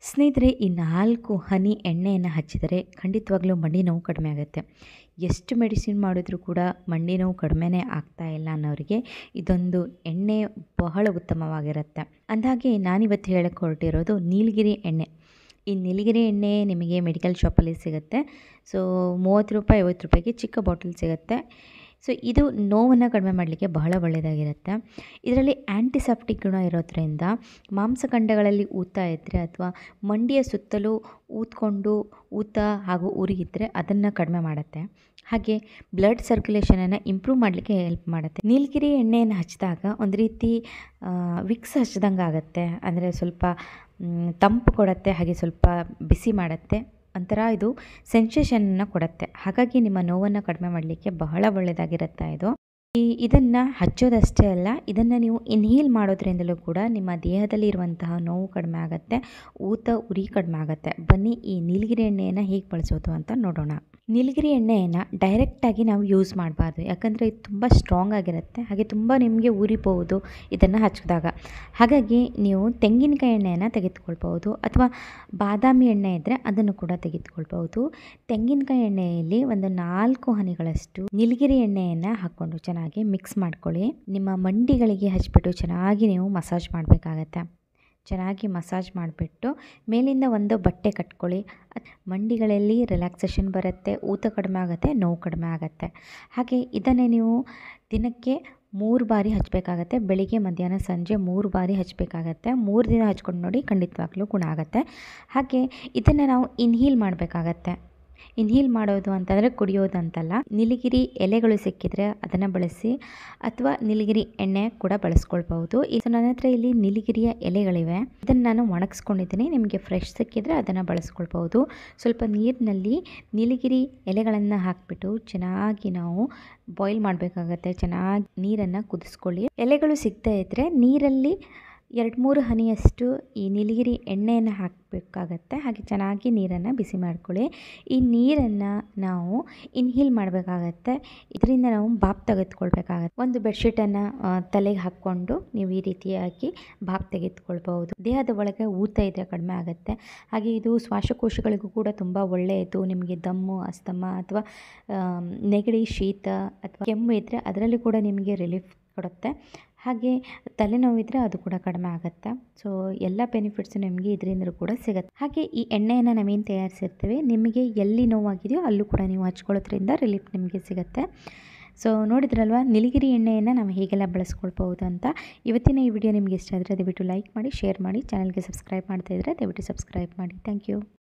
ಸ್ನೇಹಿತರೆ, ಈ 4 ಹನಿ ಎಣ್ಣೆಯನ್ನು ಹಚ್ಚಿದರೆ ಖಂಡಿತವಾಗ್ಲೂ ಮಂಡಿ ನೋವು ಕಡಿಮೆ ಆಗುತ್ತೆ. ಎಷ್ಟು ಮೆಡಿಸಿನ್ ಮಾಡಿದ್ರೂ ಕೂಡ ಮಂಡಿ ನೋವು ಕಡಿಮೆನೇ ಆಗ್ತಾ ಇಲ್ಲ ಅನ್ನೋರಿಗೆ ಇದೊಂದು ಎಣ್ಣೆ ಬಹಳ ಉತ್ತಮವಾಗಿರುತ್ತೆ. ಅಂದಾಗೆ ನಾನಿವತ್ತು ಹೇಳಕ್ಕೆ ಹೊರಟಿರೋದು ನೀಲಗಿರಿ ಎಣ್ಣೆ. ಈ ನೀಲಗಿರಿ ಎಣ್ಣೆ ನಿಮಗೆ ಮೆಡಿಕಲ್ ಶಾಪಲ್ಲಿ ಸಿಗುತ್ತೆ. ಸೊ ₹30 ₹50ಗೆ ಚಿಕ್ಕ ಬಾಟಲ್ ಸಿಗುತ್ತೆ. ಸೊ ಇದು ನೋವನ್ನು ಕಡಿಮೆ ಮಾಡಲಿಕ್ಕೆ ಬಹಳ ಒಳ್ಳೆಯದಾಗಿರುತ್ತೆ. ಇದರಲ್ಲಿ ಆ್ಯಂಟಿಸೆಪ್ಟಿಕ್ ಗುಣ ಇರೋದ್ರಿಂದ ಮಾಂಸಖಂಡಗಳಲ್ಲಿ ಊತ ಇದ್ದರೆ ಅಥವಾ ಮಂಡಿಯ ಸುತ್ತಲೂ ಊತ ಹಾಗೂ ಉರಿ ಇದ್ದರೆ ಅದನ್ನು ಕಡಿಮೆ ಮಾಡುತ್ತೆ. ಹಾಗೆ ಬ್ಲಡ್ ಸರ್ಕ್ಯುಲೇಷನನ್ನು ಇಂಪ್ರೂವ್ ಮಾಡಲಿಕ್ಕೆ ಹೆಲ್ಪ್ ಮಾಡುತ್ತೆ. ನೀಲಗಿರಿ ಎಣ್ಣೆಯನ್ನು ಹಚ್ಚಿದಾಗ ಒಂದು ರೀತಿ ವಿಕ್ಸ್ ಹಚ್ಚಿದಂಗೆ ಆಗುತ್ತೆ. ಅಂದರೆ ಸ್ವಲ್ಪ ತಂಪು ಕೊಡುತ್ತೆ, ಹಾಗೆ ಸ್ವಲ್ಪ ಬಿಸಿ ಮಾಡುತ್ತೆ. ಒಂಥರ ಇದು ಸೆನ್ಸೇಷನನ್ನು ಕೊಡುತ್ತೆ. ಹಾಗಾಗಿ ನಿಮ್ಮ ನೋವನ್ನು ಕಡಿಮೆ ಮಾಡಲಿಕ್ಕೆ ಬಹಳ ಒಳ್ಳೆಯದಾಗಿರುತ್ತೆ ಇದು. ಇದನ್ನು ಹಚ್ಚೋದಷ್ಟೇ ಅಲ್ಲ, ಇದನ್ನು ನೀವು ಇನ್ಹೇಲ್ ಮಾಡೋದ್ರಿಂದಲೂ ಕೂಡ ನಿಮ್ಮ ದೇಹದಲ್ಲಿ ಇರುವಂತಹ ನೋವು ಕಡಿಮೆ ಆಗುತ್ತೆ, ಉರಿ ಕಡಿಮೆ ಆಗುತ್ತೆ. ಬನ್ನಿ ಈ ನೀಲಗಿರಿ ಎಣ್ಣೆಯನ್ನು ಹೇಗೆ ಬಳಸೋದು ಅಂತ ನೋಡೋಣ. ನೀಲಗಿರಿ ಎಣ್ಣೆಯನ್ನು ಡೈರೆಕ್ಟಾಗಿ ನಾವು ಯೂಸ್ ಮಾಡಬಾರ್ದು, ಯಾಕಂದರೆ ಇದು ತುಂಬ ಸ್ಟ್ರಾಂಗ್ ಆಗಿರುತ್ತೆ, ಹಾಗೆ ತುಂಬ ನಿಮಗೆ ಉರಿಬಹುದು ಇದನ್ನು ಹಚ್ಚಿದಾಗ. ಹಾಗಾಗಿ ನೀವು ತೆಂಗಿನಕಾಯಿ ಎಣ್ಣೆಯನ್ನು ತೆಗೆದುಕೊಳ್ಬೋದು ಅಥವಾ ಬಾದಾಮಿ ಎಣ್ಣೆ ಇದ್ದರೆ ಅದನ್ನು ಕೂಡ ತೆಗೆದುಕೊಳ್ಬೋದು. ತೆಂಗಿನಕಾಯಿ ಎಣ್ಣೆಯಲ್ಲಿ ಒಂದು 4 ಹನಿಗಳಷ್ಟು ನೀಲಗಿರಿ ಎಣ್ಣೆಯನ್ನು ಹಾಕ್ಕೊಂಡು ಚೆನ್ನಾಗಿ ಮಿಕ್ಸ್ ಮಾಡ್ಕೊಳ್ಳಿ. ನಿಮ್ಮ ಮಂಡಿಗಳಿಗೆ ಹಚ್ಬಿಟ್ಟು ಚೆನ್ನಾಗಿ ನೀವು ಮಸಾಜ್ ಮಾಡಬೇಕಾಗತ್ತೆ. ಚೆನ್ನಾಗಿ ಮಸಾಜ್ ಮಾಡಿಬಿಟ್ಟು ಮೇಲಿಂದ ಒಂದು ಬಟ್ಟೆ ಕಟ್ಕೊಳ್ಳಿ. ಮಂಡಿಗಳಲ್ಲಿ ರಿಲ್ಯಾಕ್ಸೇಷನ್ ಬರುತ್ತೆ, ಊತ ಕಡಿಮೆ ಆಗುತ್ತೆ, ನೋವು ಕಡಿಮೆ ಆಗುತ್ತೆ. ಹಾಗೆ ಇದನ್ನೇ ನೀವು ದಿನಕ್ಕೆ 3 ಬಾರಿ ಹಚ್ಚಬೇಕಾಗತ್ತೆ. ಬೆಳಿಗ್ಗೆ, ಮಧ್ಯಾಹ್ನ, ಸಂಜೆ 3 ಬಾರಿ ಹಚ್ಚಬೇಕಾಗತ್ತೆ. 3 ದಿನ ಹಚ್ಕೊಂಡು ನೋಡಿ, ಖಂಡಿತವಾಗ್ಲೂ ಗುಣ ಆಗುತ್ತೆ. ಹಾಗೆ ಇದನ್ನು ನಾವು ಇನ್ಹೇಲ್ ಮಾಡಬೇಕಾಗತ್ತೆ. ಇನ್ಹೇಲ್ ಮಾಡೋದು ಅಂತಂದರೆ ಕುಡಿಯೋದು ಅಂತಲ್ಲ. ನೀಲಗಿರಿ ಎಲೆಗಳು ಸಿಕ್ಕಿದರೆ ಅದನ್ನು ಬಳಸಿ ಅಥವಾ ನೀಲಗಿರಿ ಎಣ್ಣೆ ಕೂಡ ಬಳಸ್ಕೊಳ್ಬಹುದು. ನನ್ನ ಹತ್ರ ಇಲ್ಲಿ ನೀಲಗಿರಿಯ ಎಲೆಗಳಿವೆ, ಇದನ್ನು ನಾನು ಒಣಗಿಸ್ಕೊಂಡಿದ್ದೀನಿ. ನಿಮಗೆ ಫ್ರೆಶ್ ಸಿಕ್ಕಿದರೆ ಅದನ್ನು ಬಳಸ್ಕೊಳ್ಬಹುದು. ಸ್ವಲ್ಪ ನೀರಿನಲ್ಲಿ ನೀಲಗಿರಿ ಎಲೆಗಳನ್ನು ಹಾಕಿಬಿಟ್ಟು ಚೆನ್ನಾಗಿ ನಾವು ಬಾಯ್ಲ್ ಮಾಡಬೇಕಾಗತ್ತೆ. ಚೆನ್ನಾಗಿ ನೀರನ್ನು ಕುದಿಸ್ಕೊಳ್ಳಿ. ಎಲೆಗಳು ಸಿಗದೇ ಇದ್ದರೆ ನೀರಲ್ಲಿ 2-3 ಹನಿಯಷ್ಟು ಈ ನೀಲಗಿರಿ ಎಣ್ಣೆಯನ್ನು ಹಾಕಬೇಕಾಗತ್ತೆ. ಹಾಗೆ ಚೆನ್ನಾಗಿ ನೀರನ್ನು ಬಿಸಿ ಮಾಡ್ಕೊಳ್ಳಿ. ಈ ನೀರನ್ನು ನಾವು ಇನ್ಹೇಲ್ ಮಾಡಬೇಕಾಗತ್ತೆ. ಇದರಿಂದ ನಾವು ಬಾಪ್ ತೆಗೆದುಕೊಳ್ಬೇಕಾಗತ್ತೆ. ಒಂದು ಬೆಡ್ಶೀಟನ್ನು ತಲೆಗೆ ಹಾಕ್ಕೊಂಡು ನೀವು ಈ ರೀತಿಯಾಗಿ ಬಾಪ್ ತೆಗೆದುಕೊಳ್ಬಹುದು. ದೇಹದ ಒಳಗೆ ಊತ ಇದ್ದರೆ ಕಡಿಮೆ ಆಗುತ್ತೆ. ಹಾಗೆ ಇದು ಶ್ವಾಸಕೋಶಗಳಿಗೂ ಕೂಡ ತುಂಬ ಒಳ್ಳೆಯದು. ನಿಮಗೆ ದಮ್ಮು, ಅಸ್ತಮ ಅಥವಾ ನೆಗಡಿ, ಶೀತ ಅಥವಾ ಕೆಮ್ಮು ಇದ್ದರೆ ಅದರಲ್ಲಿ ಕೂಡ ನಿಮಗೆ ರಿಲೀಫ್ ಕೊಡುತ್ತೆ. ಹಾಗೆ ತಲೆನೋವಿದ್ದರೆ ಅದು ಕೂಡ ಕಡಿಮೆ ಆಗುತ್ತೆ. ಸೊ ಎಲ್ಲ ಬೆನಿಫಿಟ್ಸು ನಿಮಗೆ ಇದರಿಂದ ಕೂಡ ಸಿಗುತ್ತೆ. ಹಾಗೆ ಈ ಎಣ್ಣೆಯನ್ನು ನಾವೇನು ತಯಾರಿಸಿರ್ತೀವಿ, ನಿಮಗೆ ಎಲ್ಲಿ ನೋವಾಗಿದೆಯೋ ಅಲ್ಲೂ ಕೂಡ ನೀವು ಹಚ್ಕೊಳ್ಳೋದ್ರಿಂದ ರಿಲೀಫ್ ನಿಮಗೆ ಸಿಗುತ್ತೆ. ಸೊ ನೋಡಿದ್ರಲ್ವ ನೀಲಗಿರಿ ಎಣ್ಣೆಯನ್ನು ನಾವು ಹೇಗೆಲ್ಲ ಬಳಸ್ಕೊಳ್ಬೋದು ಅಂತ. ಇವತ್ತಿನ ಈ ವಿಡಿಯೋ ನಿಮಗೆ ಇಷ್ಟ ಆದರೆ ದಯವಿಟ್ಟು ಲೈಕ್ ಮಾಡಿ, ಶೇರ್ ಮಾಡಿ. ಚಾನಲ್ಗೆ ಸಬ್ಸ್ಕ್ರೈಬ್ ಮಾಡ್ತಾಯಿದ್ರೆ ದಯವಿಟ್ಟು ಸಬ್ಸ್ಕ್ರೈಬ್ ಮಾಡಿ. Thank you.